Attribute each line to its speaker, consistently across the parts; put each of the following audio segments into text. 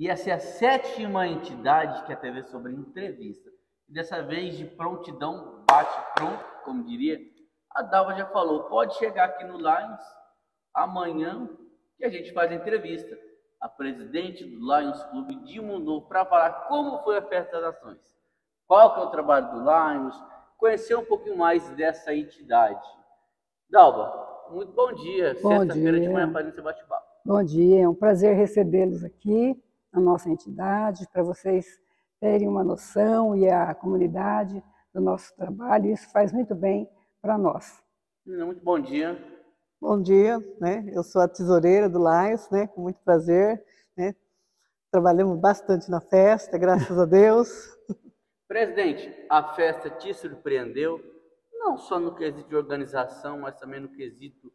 Speaker 1: E essa é a sétima entidade que a TV Sobre entrevista. E dessa vez, de prontidão, bate pronto, como diria, a Dalva já falou, pode chegar aqui no Lions amanhã que a gente faz a entrevista. A presidente do Lions Clube, Dilma Novo, para falar como foi a Festa das Nações. Qual que é o trabalho do Lions, conhecer um pouquinho mais dessa entidade. Dalva, muito bom dia. Sexta-feira de manhã fazendo esse bate-papo.
Speaker 2: Bom dia, é um prazer recebê-los aqui na nossa entidade, para vocês terem uma noção e a comunidade do nosso trabalho. Isso faz muito bem para nós.
Speaker 1: Muito bom dia.
Speaker 3: Bom dia, né? Eu sou a tesoureira do Lions, né? Com muito prazer, né? Trabalhamos bastante na festa, graças a Deus.
Speaker 1: Presidente, a festa te surpreendeu, não só no quesito de organização, mas também no quesito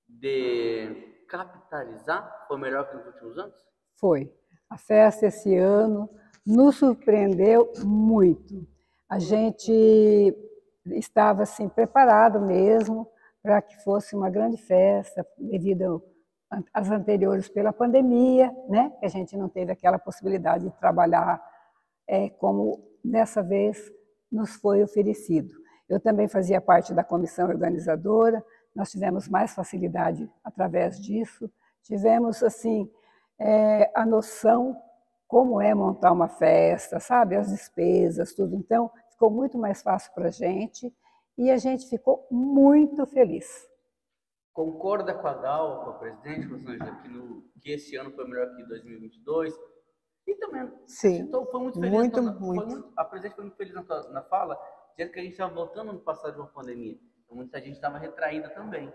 Speaker 1: de capitalizar? Foi melhor que nos últimos anos?
Speaker 2: Foi. A festa esse ano nos surpreendeu muito. A gente estava assim preparado mesmo para que fosse uma grande festa, devido às anteriores pela pandemia, né? Que a gente não teve aquela possibilidade de trabalhar como dessa vez nos foi oferecido. Eu também fazia parte da comissão organizadora, nós tivemos mais facilidade através disso, tivemos assim a noção como é montar uma festa, sabe, as despesas, tudo. Então, ficou muito mais fácil para a gente e a gente ficou muito feliz.
Speaker 1: Concorda com a Dal, com a presidente, que esse ano foi melhor que 2022? E também,
Speaker 3: sim,
Speaker 1: então, foi muito feliz. A presidente foi muito feliz na fala, dizendo que a gente estava voltando no passado de uma pandemia. Então, muita gente estava retraída também.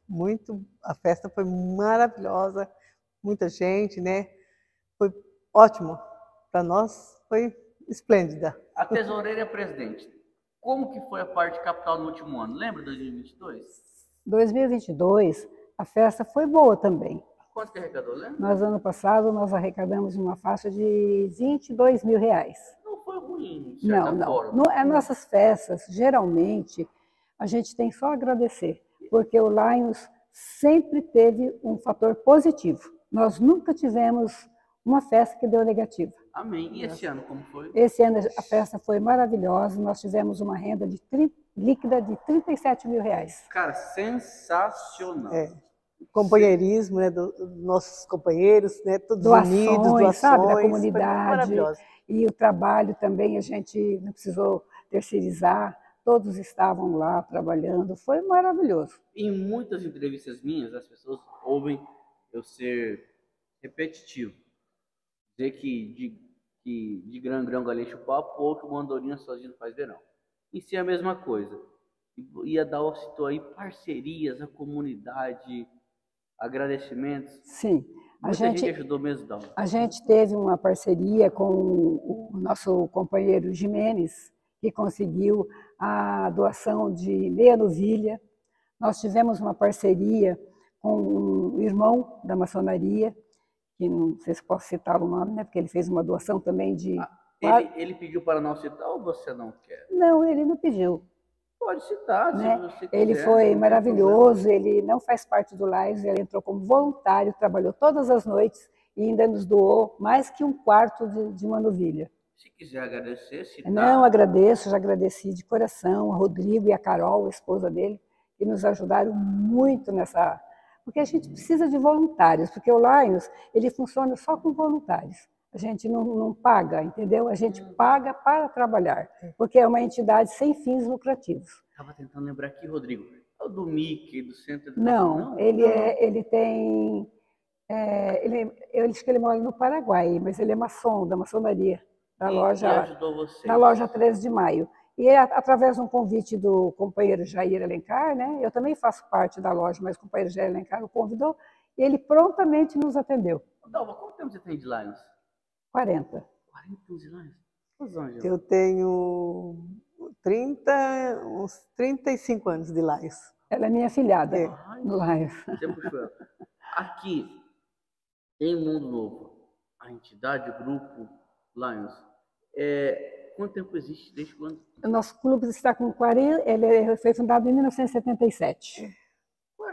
Speaker 3: A festa foi maravilhosa, muita gente, né? Foi ótimo. Para nós foi esplêndida.
Speaker 1: A tesoureira e a presidente, como que foi a parte capital no último ano? Lembra 2022?
Speaker 2: 2022, a festa foi boa também.
Speaker 1: Quanto que arrecadou, lembra?
Speaker 2: Nós, ano passado, nós arrecadamos uma faixa de R$22 mil.
Speaker 1: Não foi ruim, de certa forma.
Speaker 2: As nossas festas, geralmente, a gente tem só a agradecer, porque o Lions sempre teve um fator positivo. Nós nunca tivemos uma festa que deu negativa.
Speaker 1: Amém. E esse ano, como foi?
Speaker 2: Esse ano a festa foi maravilhosa, nós tivemos uma renda líquida de R$37 mil.
Speaker 1: Cara, sensacional.
Speaker 3: Companheirismo, né, dos nossos companheiros, né, todos unidos, doações,
Speaker 2: sabe, da comunidade. E o trabalho também a gente não precisou terceirizar, todos estavam lá trabalhando, foi maravilhoso.
Speaker 1: Em muitas entrevistas minhas, as pessoas ouvem eu ser repetitivo, dizer que de grão em grão galinha chupar pouco, uma andorinha sozinho não faz verão. E se é a mesma coisa. E a Dal citou aí parcerias, a comunidade, agradecimentos.
Speaker 2: Sim.
Speaker 1: A gente ajudou mesmo, Dal.
Speaker 2: A gente teve uma parceria com o nosso companheiro Jimenez, que conseguiu a doação de meia novilha. Nós tivemos uma parceria com um irmão da maçonaria, que não sei se posso citar o nome, né? Porque ele fez uma doação também de...
Speaker 1: Ele pediu para não citar ou você não quer?
Speaker 2: Não, ele não pediu.
Speaker 1: Pode citar,
Speaker 2: né?
Speaker 1: Se você quiser.
Speaker 2: Ele foi maravilhoso, ele não faz parte do Lions, ele entrou como voluntário, trabalhou todas as noites e ainda nos doou mais que um quarto de uma novilha.
Speaker 1: Se quiser agradecer, citar.
Speaker 2: Não, agradeço, já agradeci de coração a Rodrigo e a Carol, a esposa dele, que nos ajudaram muito nessa... Porque a gente precisa de voluntários, porque o Lions, ele funciona só com voluntários. A gente não paga, entendeu? A gente paga para trabalhar, porque é uma entidade sem fins lucrativos.
Speaker 1: Estava tentando lembrar aqui, Rodrigo, é o do Mickey, do Centro de
Speaker 2: Não, ele tem... eu acho que ele mora no Paraguai, mas ele é maçom, da maçonaria, da loja 13 de Maio. E através de um convite do companheiro Jair Alencar, né? Eu também faço parte da loja, mas o companheiro Jair Alencar o convidou e ele prontamente nos atendeu.
Speaker 1: Dalva, quanto tempo você tem de Lions?
Speaker 2: 40.
Speaker 1: 40 anos de Lions? Quantos anos?
Speaker 3: Eu tenho uns 35 anos de Lions.
Speaker 2: Ela é minha filhada no Lions.
Speaker 1: Você puxou. Aqui, em Mundo Novo, a entidade, o grupo Lions, quanto tempo existe? Desde quando?
Speaker 2: O nosso clube está com 40, ele foi fundado em 1977.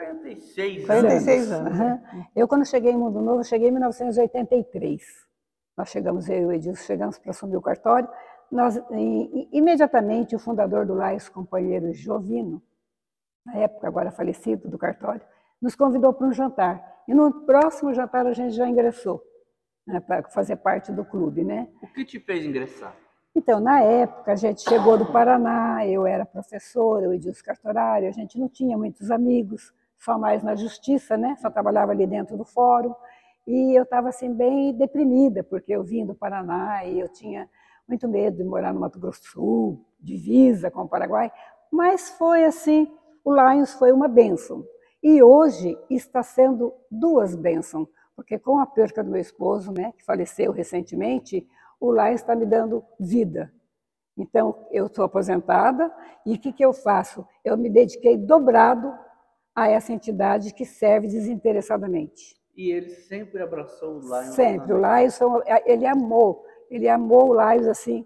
Speaker 1: 46
Speaker 3: anos.
Speaker 2: Uhum. Eu, quando cheguei em Mundo Novo, cheguei em 1983. Nós chegamos, eu e o Edilson, chegamos para assumir o cartório. Imediatamente, o fundador do Lions, companheiro Jovino, na época agora falecido do cartório, nos convidou para um jantar. E no próximo jantar a gente já ingressou, né, para fazer parte do clube, né?
Speaker 1: O que te fez ingressar?
Speaker 2: Então, na época, a gente chegou do Paraná, eu era professora, o Edilson cartorário, a gente não tinha muitos amigos, só mais na justiça, né? Só trabalhava ali dentro do fórum. E eu estava assim, bem deprimida, porque eu vim do Paraná e eu tinha muito medo de morar no Mato Grosso do Sul, divisa com o Paraguai. Mas foi assim, o Lions foi uma bênção. E hoje está sendo duas bênçãos, porque com a perca do meu esposo, né, que faleceu recentemente, o Lions está me dando vida. Então, eu estou aposentada e o que eu faço? Eu me dediquei dobrado a essa entidade que serve desinteressadamente.
Speaker 1: E ele sempre abraçou o Lions?
Speaker 2: Sempre. O Lions, ele amou o Lions assim,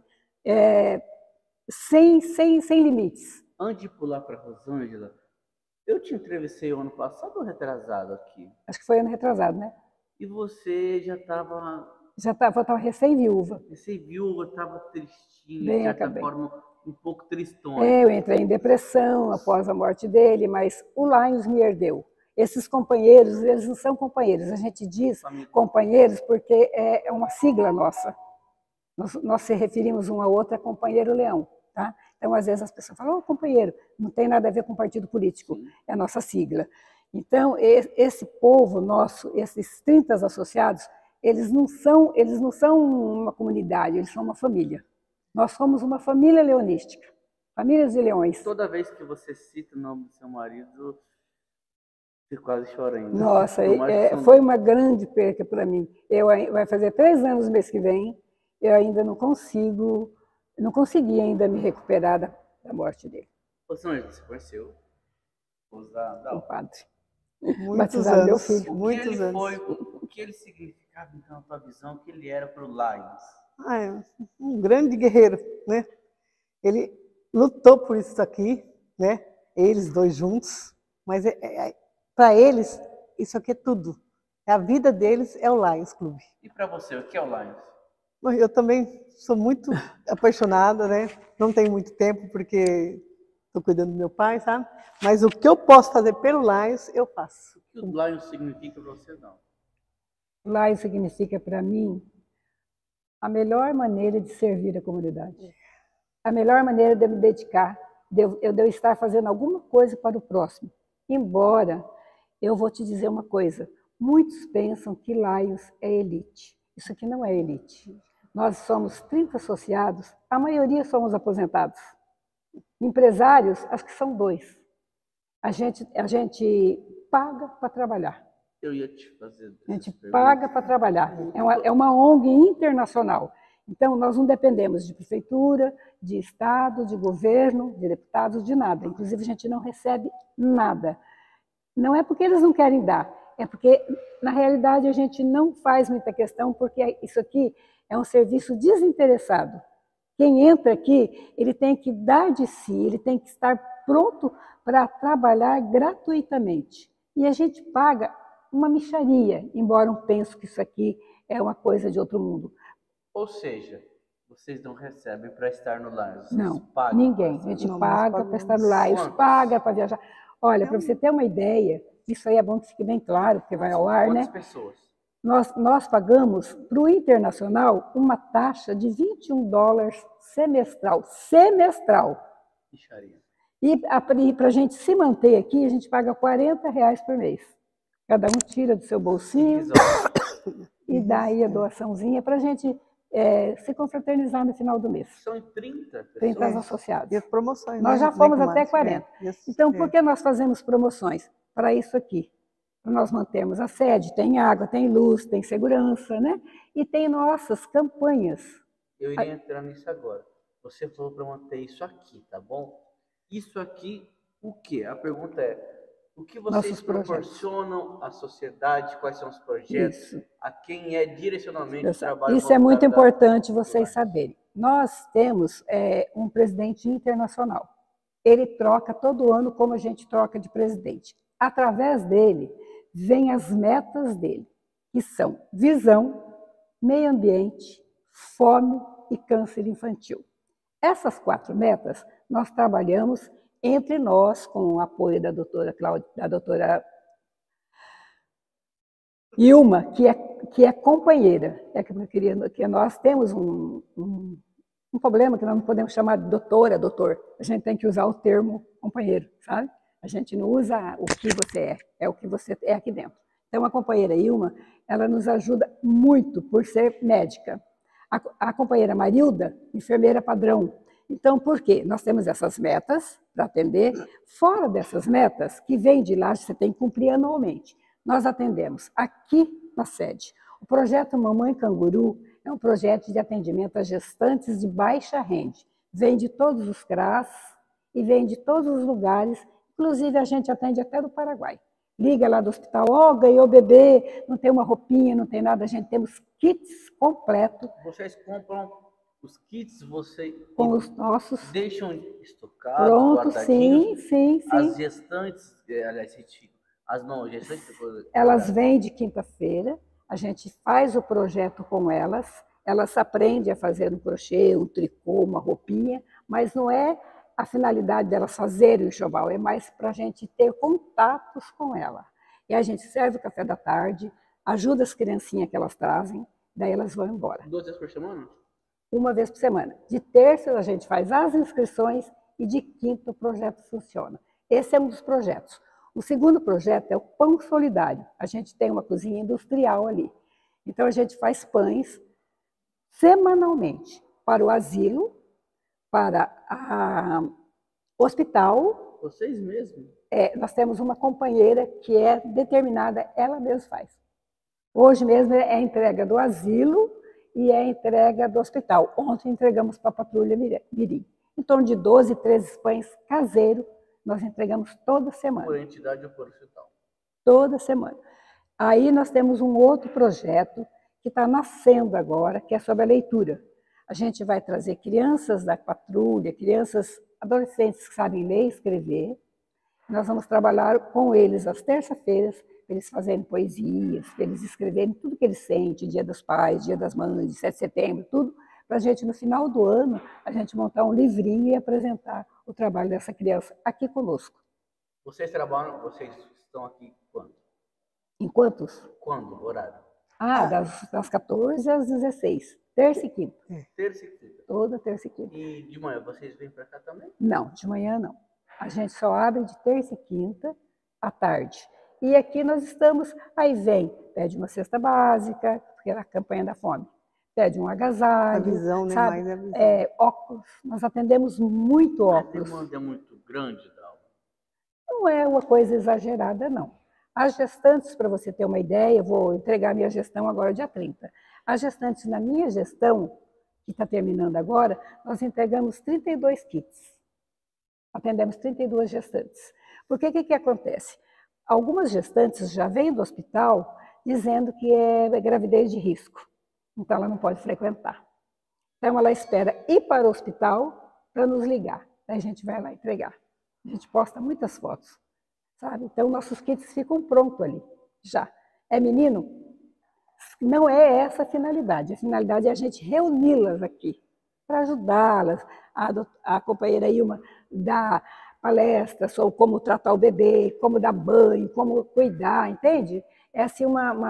Speaker 2: sem limites.
Speaker 1: Antes de pular para Rosângela, eu te entrevistei o ano passado ou retrasado aqui?
Speaker 2: Acho que foi ano retrasado, né?
Speaker 1: E você já estava...
Speaker 2: Já estava recém-viúva.
Speaker 1: Recém-viúva, estava tristinha,
Speaker 2: Bem,
Speaker 1: de certa
Speaker 2: acabei.
Speaker 1: forma, um pouco tristona.
Speaker 2: Eu entrei em depressão após a morte dele, mas o Lions me herdeu. Esses companheiros, eles não são companheiros. A gente diz companheiros porque é uma sigla nossa. Nós se referimos um ao outro a companheiro leão. Tá? Então, às vezes, as pessoas falam, companheiro, não tem nada a ver com partido político, é a nossa sigla. Então, esse povo nosso, esses 30 associados, eles não são uma comunidade, eles são uma família. Nós somos uma família leonística, família de leões.
Speaker 1: Toda vez que você cita o nome do seu marido, você quase chora ainda.
Speaker 2: Nossa, foi uma grande perca para mim. Vai fazer 3 anos no mês que vem, eu ainda não consegui ainda me recuperar da morte dele.
Speaker 1: Você conheceu
Speaker 2: o padre?
Speaker 3: Muitos anos,
Speaker 2: meu filho.
Speaker 3: Muitos anos.
Speaker 1: O que ele significava, então, na tua visão, o que ele era para o Lions?
Speaker 3: Um grande guerreiro, né? Ele lutou por isso aqui, né? Eles dois juntos, mas para eles isso aqui é tudo. A vida deles é o Lions Clube.
Speaker 1: E para você, o que é o Lions?
Speaker 3: Eu também sou muito apaixonada, né? Não tenho muito tempo porque estou cuidando do meu pai, sabe? Mas o que eu posso fazer pelo Lions, eu faço.
Speaker 1: O que o Lions significa para você, não?
Speaker 2: O Lions significa para mim a melhor maneira de servir a comunidade. A melhor maneira de eu me dedicar, de eu estar fazendo alguma coisa para o próximo. Embora, eu vou te dizer uma coisa, muitos pensam que Lions é elite. Isso aqui não é elite. Nós somos 30 associados, a maioria somos aposentados. Empresários, acho que são 2. A gente paga para trabalhar.
Speaker 1: Eu ia te fazer.
Speaker 2: A gente paga para trabalhar. É uma ONG internacional. Então, nós não dependemos de prefeitura, de Estado, de governo, de deputados, de nada. Inclusive, a gente não recebe nada. Não é porque eles não querem dar, é porque, na realidade, a gente não faz muita questão, porque isso aqui é um serviço desinteressado. Quem entra aqui, ele tem que dar de si, ele tem que estar pronto para trabalhar gratuitamente. E a gente paga uma mixaria, embora eu pense que isso aqui é uma coisa de outro mundo.
Speaker 1: Ou seja, vocês não recebem para estar no Lions?
Speaker 2: Não, ninguém. A gente paga para estar no Lions, paga para viajar. Olha, para você ter uma ideia, isso aí é bom que fique bem claro, porque vai ao ar, né?
Speaker 1: Quantas pessoas?
Speaker 2: Nós pagamos para o internacional uma taxa de $21 semestral. Semestral.
Speaker 1: Mixaria.
Speaker 2: E para a gente se manter aqui, a gente paga R$40 por mês. Cada um tira do seu bolsinho e dá aí a doaçãozinha para a gente se confraternizar no final do mês.
Speaker 1: São 30 pessoas?
Speaker 2: 30 associados.
Speaker 3: E as promoções,
Speaker 2: nós já fomos até 40. Então, por que nós fazemos promoções? Para isso aqui. Para nós mantermos a sede, tem água, tem luz, tem segurança, né? E tem nossas campanhas.
Speaker 1: Eu iria entrar nisso agora. Você falou para manter isso aqui, tá bom? Isso aqui, o quê? A pergunta é, o que vocês proporcionam à sociedade? Quais são os projetos?
Speaker 2: Isso.
Speaker 1: A quem é direcionalmente o trabalho?
Speaker 2: Isso é muito importante vocês saberem. Nós temos um presidente internacional. Ele troca todo ano como a gente troca de presidente. Através dele, vêm as metas dele, que são visão, meio ambiente, fome e câncer infantil. Essas 4 metas nós trabalhamos entre nós, com o apoio da doutora Ilma, que é companheira. Que nós temos um problema que nós não podemos chamar de doutora, doutor. A gente tem que usar o termo companheiro, sabe? A gente não usa o que você é o que você é aqui dentro. Então, a companheira Ilma, ela nos ajuda muito por ser médica. A companheira Marilda, enfermeira padrão. Então, por quê? Nós temos essas metas para atender. Fora dessas metas, que vem de lá, você tem que cumprir anualmente. Nós atendemos aqui na sede. O projeto Mamãe Canguru é um projeto de atendimento a gestantes de baixa renda. Vem de todos os CRAS e vem de todos os lugares. Inclusive, a gente atende até do Paraguai. Liga lá do hospital, ganhou bebê, não tem uma roupinha, não tem nada. A gente temos kits completos.
Speaker 1: Vocês compram os kits,
Speaker 2: com os nossos
Speaker 1: deixam estocados,
Speaker 2: pronto, sim.
Speaker 1: As gestantes, aliás, as não gestantes,
Speaker 2: elas vêm de quinta-feira, a gente faz o projeto com elas aprendem a fazer um crochê, um tricô, uma roupinha, mas não é a finalidade delas fazerem o enxoval, é mais para a gente ter contatos com ela. E a gente serve o café da tarde, ajuda as criancinhas que elas trazem, daí elas vão embora.
Speaker 1: 2 vezes por semana?
Speaker 2: Uma vez por semana. De terça a gente faz as inscrições e de quinta o projeto funciona. Esse é um dos projetos. O segundo projeto é o Pão Solidário. A gente tem uma cozinha industrial ali. Então a gente faz pães semanalmente para o asilo, para o hospital.
Speaker 1: Vocês mesmos?
Speaker 2: Nós temos uma companheira que é determinada, ela mesma faz. Hoje mesmo é a entrega do asilo e é a entrega do hospital. Ontem entregamos para a Patrulha Mirim. Em torno de 12, 13 pães caseiros, nós entregamos toda semana.
Speaker 1: Por entidade ou por hospital?
Speaker 2: Toda semana. Aí nós temos um outro projeto que está nascendo agora, que é sobre a leitura. A gente vai trazer crianças da patrulha, crianças, adolescentes que sabem ler e escrever. Nós vamos trabalhar com eles às terças-feiras, para eles fazerem poesias, para eles escreverem tudo que eles sentem, Dia dos Pais, Dia das Mães, 7 de setembro, tudo, para a gente, no final do ano, a gente montar um livrinho e apresentar o trabalho dessa criança aqui conosco.
Speaker 1: Vocês estão aqui quando?
Speaker 2: Em quantos?
Speaker 1: Quando, horário?
Speaker 2: Das 14 às 16, terça e quinta.
Speaker 1: Terça e quinta.
Speaker 2: Toda terça e quinta.
Speaker 1: E de manhã vocês vêm para cá também?
Speaker 2: Não, de manhã não. A gente só abre de terça e quinta à tarde. E aqui nós estamos, aí pede uma cesta básica, porque é a campanha da fome. Pede um agasalho,
Speaker 3: a visão, né?
Speaker 2: sabe?
Speaker 3: Mais a visão.
Speaker 2: Óculos, nós atendemos muito óculos.
Speaker 1: A demanda é muito grande, Dalva?
Speaker 2: Não é uma coisa exagerada, não. As gestantes, para você ter uma ideia, eu vou entregar minha gestão agora dia 30. As gestantes na minha gestão, que está terminando agora, nós entregamos 32 kits. Atendemos 32 gestantes. Porque o que acontece? Algumas gestantes já vêm do hospital dizendo que é gravidez de risco. Então, ela não pode frequentar. Então, ela espera ir para o hospital para nos ligar. Daí a gente vai lá entregar. A gente posta muitas fotos, sabe? Então, nossos kits ficam prontos ali, já. É menino? Não é essa a finalidade. A finalidade é a gente reuni-las aqui, para ajudá-las. A companheira Ilma dá palestra sobre como tratar o bebê, como dar banho, como cuidar, entende? É assim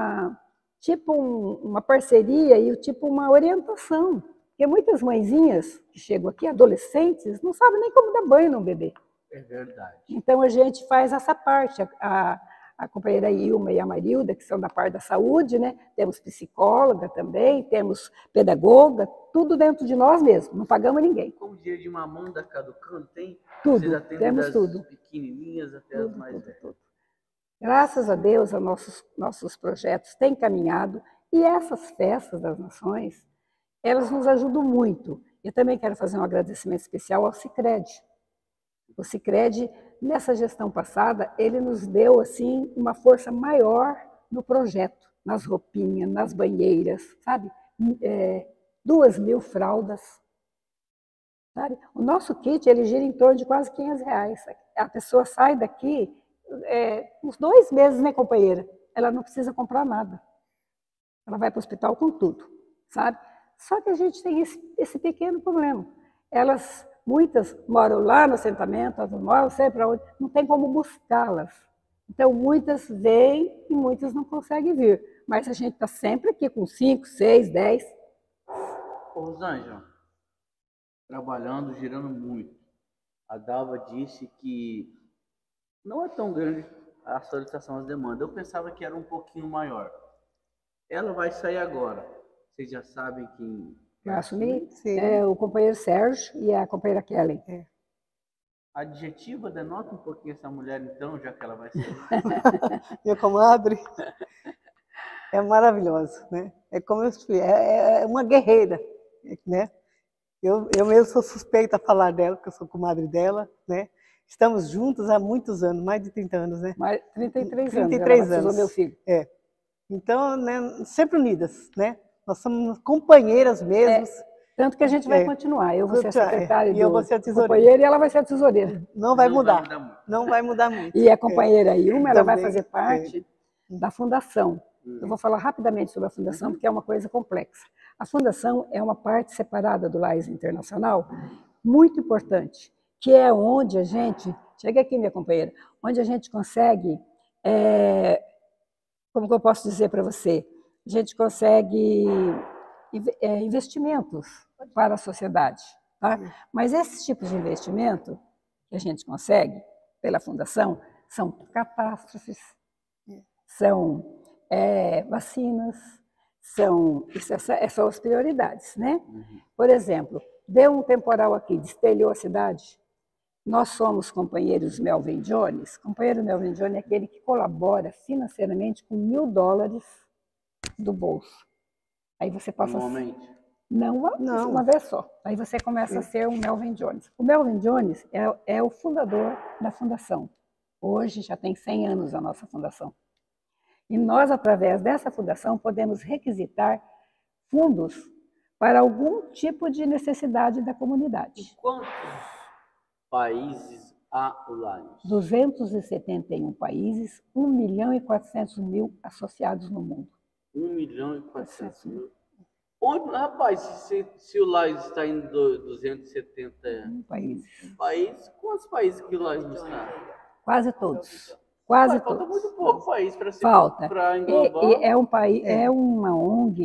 Speaker 2: uma parceria e tipo uma orientação. Porque muitas mãezinhas que chegam aqui, adolescentes, não sabem nem como dar banho num bebê.
Speaker 1: É verdade.
Speaker 2: Então a gente faz essa parte. A companheira Ilma e a Marilda, que são da parte da saúde, né? Temos psicóloga também, temos pedagoga, tudo dentro de nós mesmos, não pagamos ninguém.
Speaker 1: Como dia de mamanda caducando, tem?
Speaker 2: Tudo, temos tudo.
Speaker 1: Pequenininhas até as mais velhas. Tudo.
Speaker 2: Graças a Deus, os nossos projetos têm caminhado e essas festas das nações, elas nos ajudam muito. Eu também quero fazer um agradecimento especial ao Sicredi. O Sicredi, nessa gestão passada, ele nos deu assim uma força maior no projeto, nas roupinhas, nas banheiras, sabe? 2.000 fraldas. Sabe? O nosso kit, ele gira em torno de quase R$500. A pessoa sai daqui uns 2 meses, né, companheira? Ela não precisa comprar nada. Ela vai para o hospital com tudo. sabe? Só que a gente tem esse pequeno problema. Muitas moram lá no assentamento, outras moram não sei para onde, não tem como buscá-las. Então, muitas vêm e muitas não conseguem vir. Mas a gente está sempre aqui com 5, 6, 10.
Speaker 1: Ô, Rosângela, trabalhando, girando muito. A Dalva disse que não é tão grande a solicitação, as demandas. Eu pensava que era um pouquinho maior. Ela vai sair agora. Vocês já sabem quem
Speaker 2: Vai assumir?
Speaker 3: Sim.
Speaker 2: É o companheiro Sérgio e a companheira Kelly.
Speaker 1: A adjetiva denota um pouquinho essa mulher, então, já que ela vai sair.
Speaker 3: Minha comadre é maravilhosa, né? É como eu disse, é uma guerreira, né? Eu mesmo sou suspeita a falar dela, porque eu sou comadre dela, né? Estamos juntos há muitos anos, mais de 30 anos, né?
Speaker 2: Mais 33 anos,
Speaker 3: 33
Speaker 2: ela batizou
Speaker 3: anos.
Speaker 2: meu filho.
Speaker 3: É. Então, né, sempre unidas, né? Nós somos companheiras mesmo.
Speaker 2: Tanto que a gente vai continuar. Eu vou ser a secretária
Speaker 3: e eu vou ser a
Speaker 2: do
Speaker 3: tesoureira.
Speaker 2: companheiro e ela vai ser a tesoureira.
Speaker 3: Não vai mudar. Não vai mudar muito.
Speaker 2: E a companheira Ilma, ela vai
Speaker 3: Também,
Speaker 2: fazer parte da fundação. Eu vou falar rapidamente sobre a fundação, porque é uma coisa complexa. A fundação é uma parte separada do Lais Internacional, muito importante, que é onde a gente, chega aqui minha companheira, onde a gente consegue, como que eu posso dizer para você, a gente consegue investimentos para a sociedade. Tá? Mas esses tipos de investimento que a gente consegue pela fundação são catástrofes, são vacinas, são as prioridades, né? Por exemplo, deu um temporal aqui, destelhou a cidade. Nós somos companheiros Melvin Jones. Companheiro Melvin Jones é aquele que colabora financeiramente com $1.000 do bolso. Aí você passa...
Speaker 1: Normalmente?
Speaker 2: Não, uma vez só. Aí você começa a ser um Melvin Jones. O Melvin Jones é o fundador da fundação. Hoje já tem 100 anos a nossa fundação. E nós, através dessa fundação, podemos requisitar fundos para algum tipo de necessidade da comunidade.
Speaker 1: Em quantos países há o Lais?
Speaker 2: 271 países, 1.400.000 associados no mundo.
Speaker 1: 1.400.000. Onde, rapaz, se o Lais está em 270 países, quantos países que o Lais não está?
Speaker 2: Quase todos. Quase
Speaker 1: falta
Speaker 2: todos.
Speaker 1: muito pouco país para ser
Speaker 2: Falta.
Speaker 1: englobar.
Speaker 2: É um país, é uma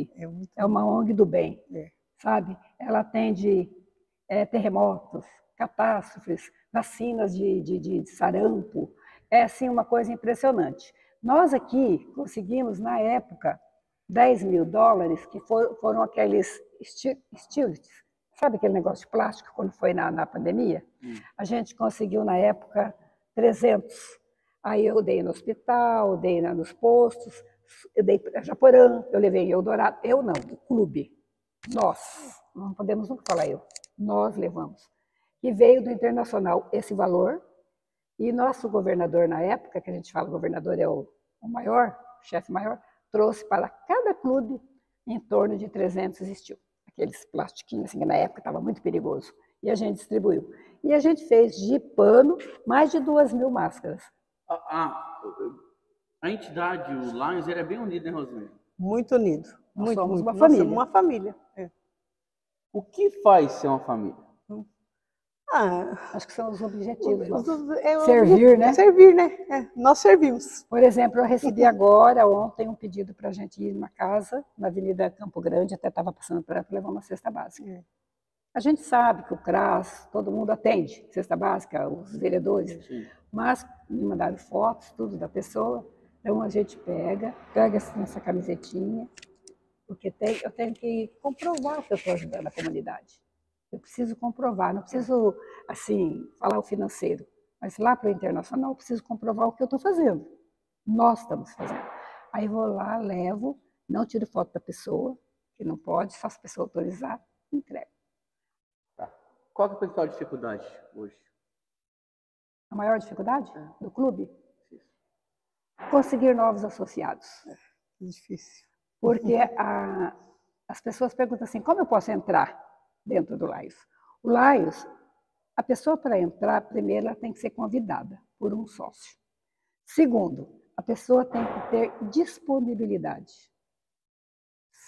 Speaker 2: ONG do bem, sabe? Ela atende terremotos, catástrofes, vacinas de sarampo. É assim uma coisa impressionante. Nós aqui conseguimos na época $10.000 que foram aqueles stilts, sabe aquele negócio de plástico quando foi na pandemia? A gente conseguiu na época 300. Aí eu dei no hospital, dei nos postos, eu dei para Japorã, eu levei em Eldorado. Eu não, o clube. Nós, não podemos nunca falar eu, nós levamos. E veio do Internacional esse valor, e nosso governador na época, que a gente fala governador é o maior, o chefe maior, trouxe para cada clube em torno de 300 steel. Aqueles plastiquinhos, assim, que na época estava muito perigoso. E a gente distribuiu. E a gente fez de pano mais de 2.000 máscaras.
Speaker 1: A entidade, o Lions, ele é bem unido, hein, Rosângela?
Speaker 3: Muito unido.
Speaker 2: Nós somos uma
Speaker 3: Nós
Speaker 2: família.
Speaker 3: somos uma família.
Speaker 1: O que faz ser uma família?
Speaker 2: Acho que são os objetivos nossos.
Speaker 3: Servir, né? Servir, né? Nós servimos.
Speaker 2: Por exemplo, eu recebi agora, ontem, um pedido para a gente ir numa casa, na Avenida Campo Grande, até estava passando para levar uma cesta básica. A gente sabe que o CRAS, todo mundo atende cesta básica, os vereadores, mas me mandaram fotos, tudo da pessoa, então a gente pega essa camisetinha, porque eu tenho que comprovar que eu estou ajudando a comunidade. Eu preciso comprovar, não preciso, assim, falar o financeiro, mas lá para o Internacional eu preciso comprovar o que eu estou fazendo. Nós estamos fazendo. Aí vou lá, levo, não tiro foto da pessoa, que não pode, só se a pessoa autorizar, entrego.
Speaker 1: Qual que é a principal dificuldade hoje?
Speaker 2: A maior dificuldade do clube? Conseguir novos associados.
Speaker 3: Difícil.
Speaker 2: Porque as pessoas perguntam assim, como eu posso entrar dentro do Laios? O Laios, a pessoa para entrar, primeiro, ela tem que ser convidada por um sócio. Segundo, a pessoa tem que ter disponibilidade.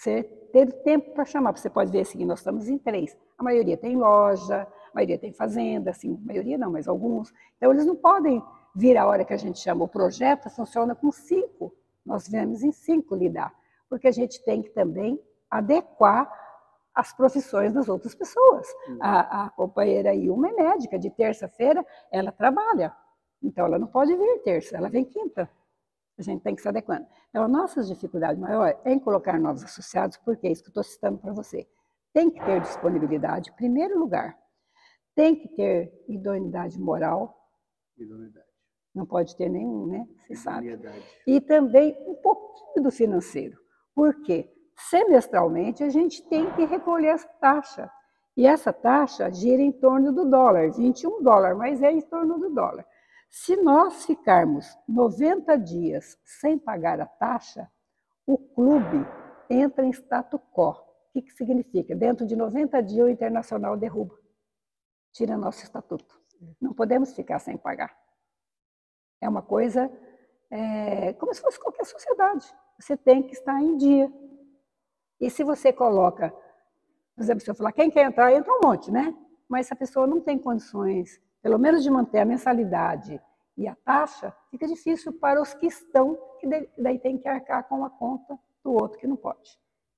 Speaker 2: Você teve tempo para chamar. Você pode ver assim, nós estamos em 3. A maioria tem loja, a maioria tem fazenda, assim, a maioria não, mas alguns. Então, eles não podem vir a hora que a gente chama. O projeto funciona com 5. Nós viemos em 5 lidar, porque a gente tem que também adequar as profissões das outras pessoas. A companheira Ilma é médica, de terça-feira ela trabalha, então ela não pode vir terça, ela vem quinta. A gente tem que se adequando. Então, a nossa dificuldade maior é em colocar novos associados, porque é isso que eu estou citando para você. Tem que ter disponibilidade, em primeiro lugar. Tem que ter idoneidade moral.
Speaker 1: Idoneidade.
Speaker 2: Não pode ter nenhum, né? Você sabe.
Speaker 1: Idoneidade.
Speaker 2: E também um pouquinho do financeiro. Por quê? Semestralmente, a gente tem que recolher essa taxa. E essa taxa gira em torno do dólar, $21, mas é em torno do dólar. Se nós ficarmos 90 dias sem pagar a taxa, o clube entra em status quo. O que significa? Dentro de 90 dias o Internacional derruba, tira nosso estatuto. Não podemos ficar sem pagar. É uma coisa como se fosse qualquer sociedade. Você tem que estar em dia. E se você coloca, por exemplo, se eu falar, quem quer entrar, entra um monte, né? Mas se a pessoa não tem condições, pelo menos de manter a mensalidade e a taxa, fica difícil para os que estão, que daí tem que arcar com a conta do outro que não pode.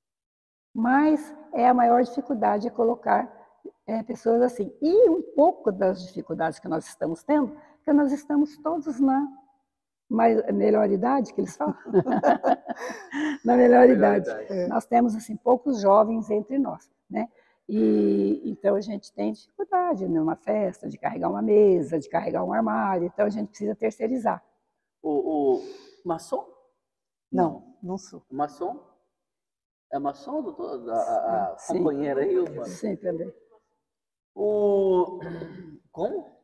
Speaker 2: Mas a maior dificuldade é colocar pessoas assim. E um pouco das dificuldades que nós estamos tendo, porque nós estamos todos na melhor idade, que eles falam? Na melhor idade. Nós temos assim, poucos jovens entre nós, né? E então a gente tem dificuldade numa festa de carregar uma mesa, de carregar um armário, então a gente precisa terceirizar.
Speaker 1: O maçom?
Speaker 3: Não, não sou.
Speaker 1: O maçom? É maçom, doutor? A companheira aí?
Speaker 2: Sim, também.
Speaker 1: Como?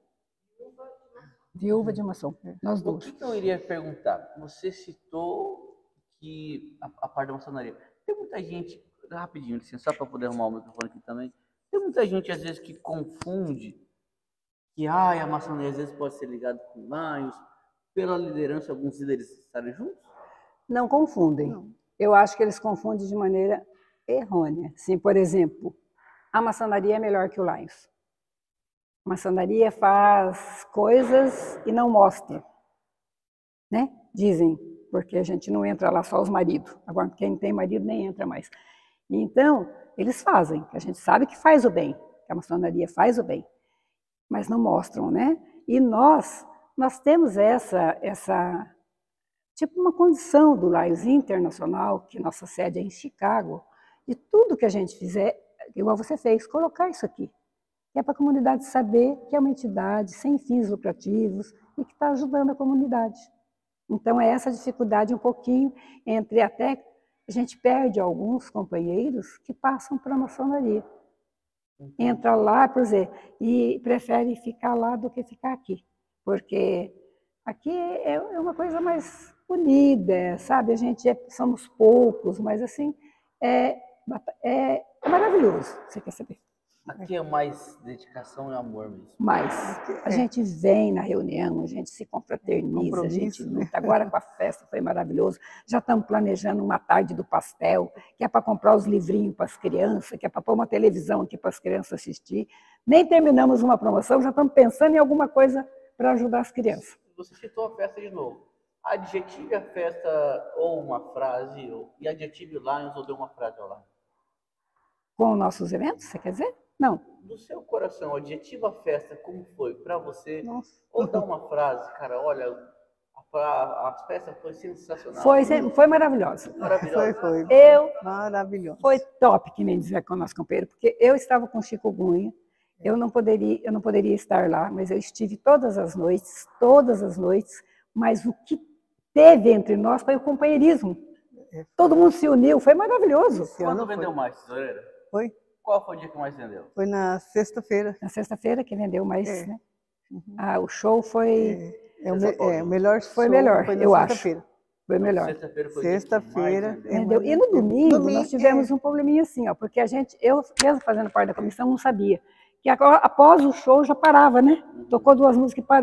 Speaker 2: Viúva de maçom, nós
Speaker 1: O
Speaker 2: duas.
Speaker 1: que eu iria perguntar? Você citou que a parte da maçonaria. Tem muita gente, rapidinho, licença, só para poder arrumar o microfone aqui também. Tem muita gente, às vezes, que confunde que a maçonaria, às vezes, pode ser ligada com Lions, pela liderança, alguns líderes estarem juntos?
Speaker 2: Não confundem. Não. Eu acho que eles confundem de maneira errônea. Sim, por exemplo, a maçonaria é melhor que o Lions. A maçonaria faz coisas e não mostra, né? Dizem, porque a gente não entra lá só os maridos. Agora, quem tem marido nem entra mais. Então, eles fazem, a gente sabe que faz o bem, que a maçonaria faz o bem, mas não mostram, né? E nós temos essa tipo uma condição do Lions Internacional, que nossa sede é em Chicago, de tudo que a gente fizer, igual você fez, colocar isso aqui. Que é para a comunidade saber que é uma entidade sem fins lucrativos e que está ajudando a comunidade. Então, é essa dificuldade um pouquinho entre até a gente perde alguns companheiros que passam para a maçonaria. Entra lá, por exemplo, e prefere ficar lá do que ficar aqui. Porque aqui é uma coisa mais unida, sabe? A gente somos poucos, mas assim, é maravilhoso, você quer saber.
Speaker 1: Aqui é mais dedicação e amor mesmo.
Speaker 2: Mas a gente vem na reunião, a gente se confraterniza, a gente luta. Agora com a festa foi maravilhoso. Já estamos planejando uma tarde do pastel, que é para comprar os livrinhos para as crianças, que é para pôr uma televisão aqui para as crianças assistir. Nem terminamos uma promoção, já estamos pensando em alguma coisa para ajudar as crianças.
Speaker 1: Você citou a festa de novo. Adjetive a festa ou uma frase, e adjetive o Lions ou dê uma frase ao Lions.
Speaker 2: Com nossos eventos, você quer dizer? Não.
Speaker 1: Do seu coração, adjetiva a festa, como foi para você?
Speaker 3: Nossa.
Speaker 1: Ou dá uma frase, cara, olha, a festa foi sensacional.
Speaker 2: Foi maravilhosa.
Speaker 1: Maravilhosa.
Speaker 3: Foi. Maravilhoso.
Speaker 2: Foi top, que nem dizer com o nosso companheiro, porque eu estava com chikungunya, eu não poderia estar lá, mas eu estive todas as noites, mas o que teve entre nós foi o companheirismo. Todo mundo se uniu, foi maravilhoso.
Speaker 1: Quando vendeu mais, tesoureira?
Speaker 3: Foi.
Speaker 1: Qual foi o dia que mais vendeu?
Speaker 3: Foi na sexta-feira.
Speaker 2: Na sexta-feira que vendeu mais, né? O show foi...
Speaker 3: o melhor show
Speaker 2: foi melhor,
Speaker 3: foi na
Speaker 2: eu acho.
Speaker 3: sexta-feira.
Speaker 2: Foi melhor.
Speaker 3: Sexta-feira.
Speaker 2: Vendeu. E no domingo nós tivemos um probleminha assim, ó, porque eu mesmo fazendo parte da comissão, não sabia. Que após o show já parava, né? Tocou 2 músicas e parou.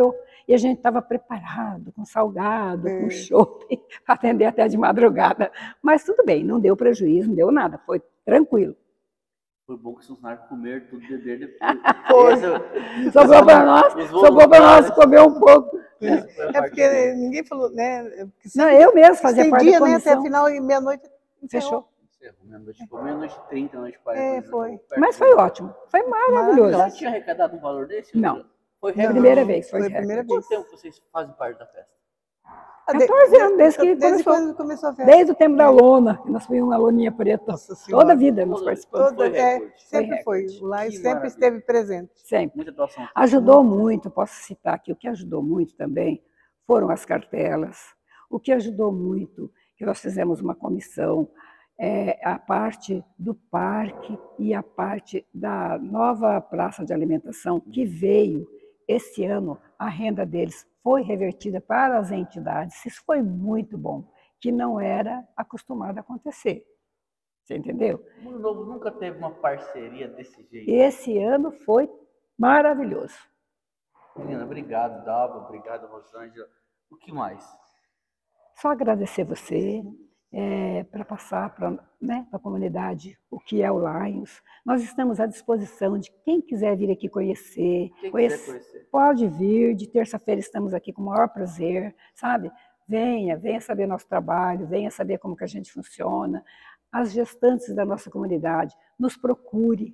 Speaker 2: E a gente estava preparado, com salgado, com chopp, para atender até de madrugada. Mas tudo bem, não deu prejuízo, não deu nada, foi tranquilo.
Speaker 1: Foi bom que os funcionários comeram tudo, beber depois.
Speaker 2: Sobrou para nós comer um pouco.
Speaker 3: É porque ninguém falou, né?
Speaker 2: Não, eu mesmo fazia parte da
Speaker 3: comissão. Até
Speaker 2: a
Speaker 3: final e meia-noite
Speaker 2: fechou.
Speaker 1: Meia-noite 30, meia-noite 40.
Speaker 3: Foi.
Speaker 2: Mas foi ótimo, foi maravilhoso.
Speaker 1: Já tinha arrecadado um valor desse?
Speaker 2: Não.
Speaker 1: Foi
Speaker 2: a primeira vez.
Speaker 3: Foi a primeira vez.
Speaker 1: Quanto tempo vocês fazem parte da festa?
Speaker 2: 14 anos, desde
Speaker 3: quando começou a festa.
Speaker 2: Desde o tempo da lona, nós fomos uma loninha preta. Toda a vida nós participamos.
Speaker 3: Sempre foi. O Laio sempre esteve presente.
Speaker 2: Sempre.
Speaker 1: Muita atuação.
Speaker 2: Ajudou muito, posso citar aqui, o que ajudou muito também foram as cartelas. O que ajudou muito, que nós fizemos uma comissão, a parte do parque e a parte da nova praça de alimentação que veio esse ano, a renda deles foi revertida para as entidades. Isso foi muito bom, que não era acostumado a acontecer. Você entendeu?
Speaker 1: O Mundo Novo nunca teve uma parceria desse jeito.
Speaker 2: Esse ano foi maravilhoso.
Speaker 1: Menina, obrigado, Dalva, obrigado, Rosângela. O que mais?
Speaker 2: Só agradecer você, para passar para a comunidade o que é o Lions. Nós estamos à disposição de quem quiser vir aqui conhecer. Pode vir, de terça-feira estamos aqui com o maior prazer, sabe? Venha saber nosso trabalho, venha saber como que a gente funciona. As gestantes da nossa comunidade, nos procure.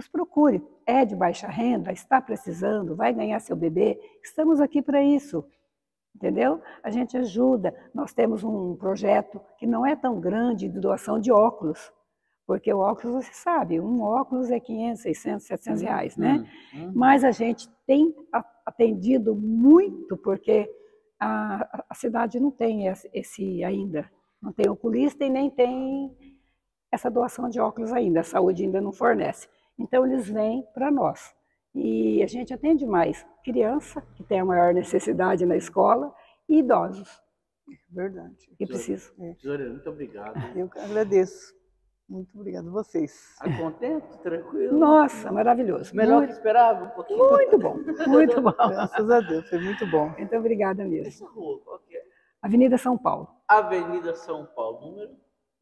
Speaker 2: É de baixa renda, está precisando, vai ganhar seu bebê, estamos aqui para isso. Entendeu? A gente ajuda. Nós temos um projeto que não é tão grande de doação de óculos, porque o óculos, você sabe, um óculos é 500, 600, 700 reais, né? Mas a gente tem atendido muito, porque a cidade não tem esse ainda, não tem oculista e nem tem essa doação de óculos ainda, a saúde ainda não fornece. Então eles vêm para nós. E a gente atende mais criança, que tem a maior necessidade na escola, e idosos.
Speaker 3: Verdade.
Speaker 2: Que precisam.
Speaker 1: Tesoura, muito obrigado.
Speaker 3: Eu que agradeço. Muito obrigado a vocês.
Speaker 1: Tá contente? Tranquilo?
Speaker 2: Nossa, maravilhoso.
Speaker 1: Melhor que esperava um pouquinho?
Speaker 2: Muito bom, muito bom.
Speaker 3: Graças a Deus, foi muito bom.
Speaker 2: Muito obrigada mesmo.
Speaker 1: Essa rua, qual que é?
Speaker 2: Avenida São Paulo.
Speaker 1: Avenida São Paulo, número?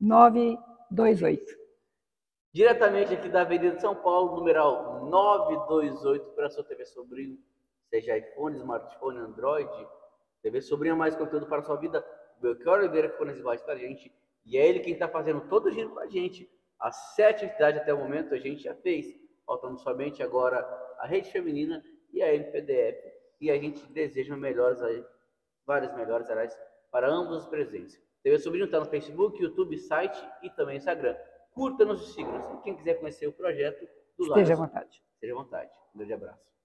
Speaker 2: 928.
Speaker 1: Diretamente aqui da Avenida São Paulo, numeral 928, para a sua TV Sobrinho, seja iPhone, smartphone, Android, TV Sobrinho é mais conteúdo para a sua vida. O Belchior Oliveira ficou nesse bate para a gente, e é ele quem está fazendo todo o giro com a gente. As 7 entidades até o momento a gente já fez, faltando somente agora a Rede Feminina e a MPDF, e a gente deseja melhores aí, várias melhores, aliás, para ambos os presentes. TV Sobrinho está no Facebook, YouTube, site e também Instagram. Curta-nos e siga-nos. E quem quiser conhecer o projeto do Lions,
Speaker 2: esteja à vontade.
Speaker 1: Esteja à vontade. Um grande abraço.